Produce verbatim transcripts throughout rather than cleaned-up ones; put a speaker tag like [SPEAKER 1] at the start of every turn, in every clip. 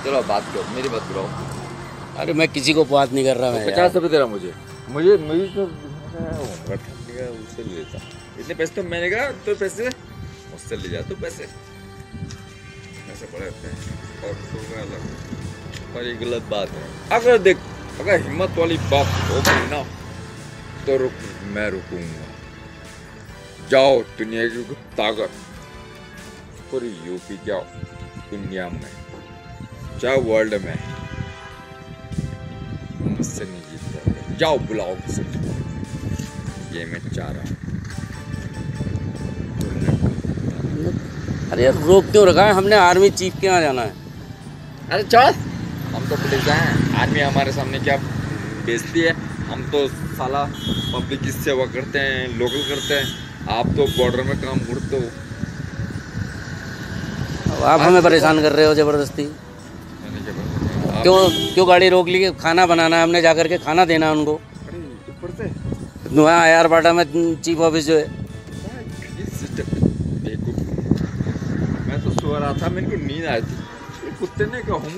[SPEAKER 1] चलो बात करो, मेरी बात करो।
[SPEAKER 2] अरे मैं किसी को बात नहीं कर रहा। मैं
[SPEAKER 1] पचास रुपये दे रहा मुझे मुझे मुझे तो उससे ले लेता। इतने पैसे तो मैंने कहा तो पैसे मुझसे ले जा, तो पैसे ऐसे पड़े रहते हैं और तो अलग। और ये गलत बात है। अगर देख, अगर हिम्मत वाली बात हो गई ना तो रुक, मैं रुकूंगा। जाओ दुनिया की ताकत पूरी यूपी, जाओ दुनिया में, जाओ वर्ल्ड में, मुझसे नहीं जीत पाओगे। जाओ बुलाओ मुझसे, ये मैं चाह रहा हूँ।
[SPEAKER 2] अरे यार रोक क्यों रखा है? हमने आर्मी चीफ के यहाँ जाना है।
[SPEAKER 1] अरे चल, हम तो पुलिस हैं, आर्मी हमारे सामने क्या बेइज्जती है? हम तो साला पब्लिक की सेवा करते हैं, लोकल करते हैं। आप तो बॉर्डर में काम करते हो।
[SPEAKER 2] अब आप हमें परेशान कर रहे हो जबरदस्ती। क्यों क्यों गाड़ी रोक ली? खाना बनाना है हमने, जा करके खाना देना है उनको।
[SPEAKER 1] अरे ऊपर से
[SPEAKER 2] वहाँ आयार बाटा में चीफ ऑफिस जो है।
[SPEAKER 1] मैं तो सो रहा था, मेरे को नींद आई थी। कुत्ते ने क्या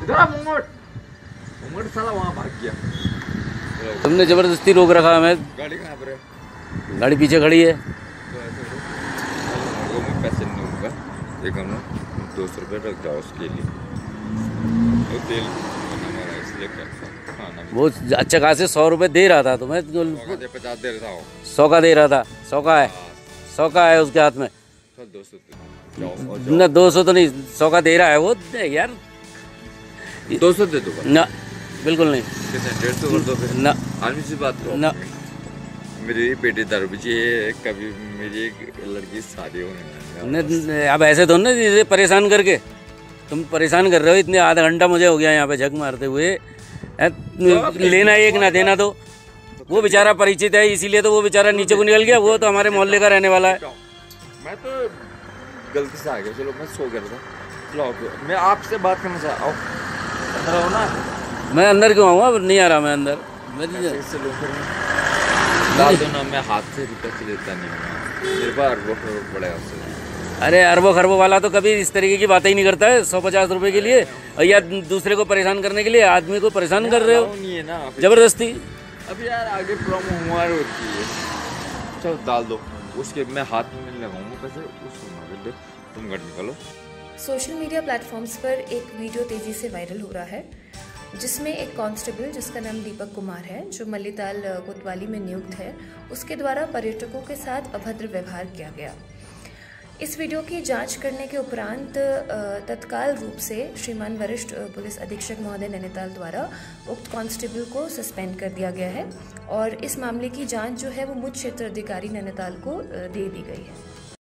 [SPEAKER 1] घूंघट साला वहाँ भाग गया।
[SPEAKER 2] तुमने जबरदस्ती रोक रखा हमें।
[SPEAKER 1] गाड़ी कहाँ पर है?
[SPEAKER 2] गाड़ी पीछे खड़ी है।
[SPEAKER 1] तो ऐसे करो, मैं पैसे नहीं दूंगा, ये करना दो सौ रुपये रख जाओ उसके लिए। तो तेल हमारा इसलिए खाना
[SPEAKER 2] वो अच्छा खासे सौ रुपये दे रहा था तुम्हें।
[SPEAKER 1] पचास दे रहा हूँ।
[SPEAKER 2] सौ का दे रहा था। सौ का है, सौ का है उसके हाथ में।
[SPEAKER 1] दो सौ जाओ,
[SPEAKER 2] न दो सौ तो नहीं, सौ का दे रहा है वो यार।
[SPEAKER 1] दो सौ दे दो
[SPEAKER 2] ना, बिल्कुल नहीं।
[SPEAKER 1] डेढ़ सौ कर दो फिर
[SPEAKER 2] ना।
[SPEAKER 1] आदमी से बात करो
[SPEAKER 2] ना।
[SPEAKER 1] मेरी बेटी दारू पीछे है, कभी मेरी एक लड़की शादी होने।
[SPEAKER 2] अब ऐसे तो ना इसे परेशान करके, तुम परेशान कर रहे हो इतने। आधा घंटा मुझे हो गया यहाँ पे झक मारते हुए। लेना एक ना देना दो। वो बेचारा परिचित है इसीलिए तो वो बेचारा नीचे को निकल गया। वो तो हमारे मोहल्ले का रहने वाला है।
[SPEAKER 1] मैं तो गलती से आ गया। चलो मैं सो गया था। चलो मैं आपसे बात करना चाहता हूँ, अंदर आओ ना।
[SPEAKER 2] मैं अंदर क्यों आऊँगा? नहीं आ रहा मैं अंदर।
[SPEAKER 1] डाल दो ना, मैं हाथ से पैसे देता नहीं हूँ, मेरे पास अरबों खरबों पड़ेगा उससे।
[SPEAKER 2] अरे अरबों खरबों वाला तो कभी इस तरीके की बातें ही नहीं करता है। सौ पचास रुपए के लिए या दूसरे को परेशान करने के लिए आदमी को परेशान कर रहे हो
[SPEAKER 1] नहीं है ना
[SPEAKER 2] जबरदस्ती।
[SPEAKER 1] अब यार आगे प्रॉब्लम हुआ होती है। चलो डाल दो उसके, मैं हाथ में नहीं लगाऊंगा पैसे, उसको तुम घर निकालो।
[SPEAKER 3] सोशल मीडिया प्लेटफॉर्म्स पर एक वीडियो तेजी से वायरल हो रहा है जिसमें एक कांस्टेबल जिसका नाम दीपक कुमार है, जो मल्लीताल कोतवाली में नियुक्त है, उसके द्वारा पर्यटकों के साथ अभद्र व्यवहार किया गया। इस वीडियो की जांच करने के उपरांत तत्काल रूप से श्रीमान वरिष्ठ पुलिस अधीक्षक महोदय नैनीताल द्वारा उक्त कांस्टेबल को सस्पेंड कर दिया गया है और इस मामले की जांच जो है वो मुख्य क्षेत्र अधिकारी नैनीताल को दे दी गई है।